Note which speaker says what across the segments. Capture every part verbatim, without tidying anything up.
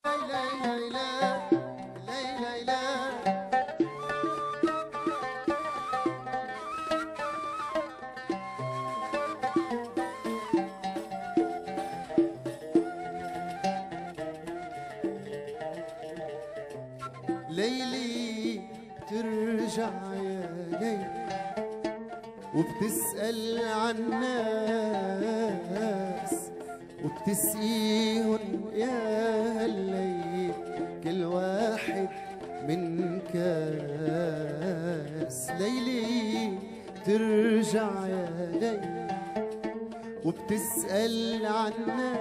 Speaker 1: ليلي ترجع يا ليلي وبتسأل عن الناس وبتسقيهن يا هالليل كل واحد من كاس. ليلي ترجع يا ليلي وبتسأل عن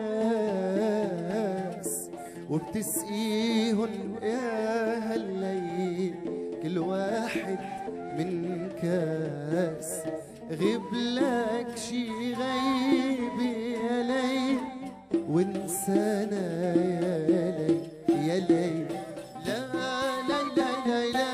Speaker 1: الناس وبتسقيهن يا هالليل كل واحد من كاس. غيب لك شي غيب يا ليل وانسانا يا ليل يا ليل. لا لا لا لا لا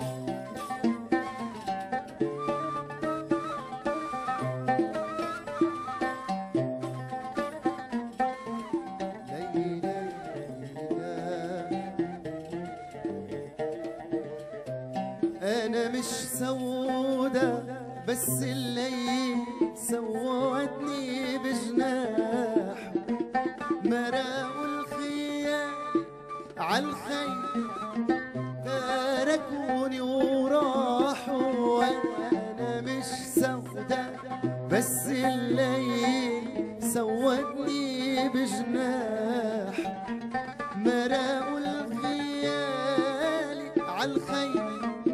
Speaker 1: أنا مش سودة بس الليل سودني بجناح مراقوا الخيال عالخيل تركوني وراحوا. أنا مش سودة بس الليل سودني بجناح مراقوا الخيال عالخيل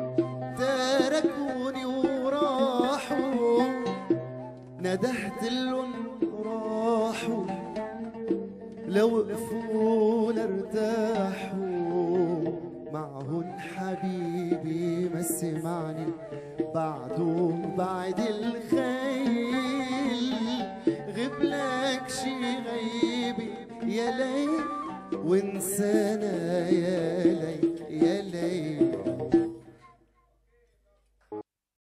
Speaker 1: تركوني وراحوا. ندهت لهم راحوا لو وقفوا لارتاحوا. معهن حبيبي ما سمعني بعده بعد الخيل. غيب لك شي غيبي يا ليل وانسانا يا ليل يا ليل.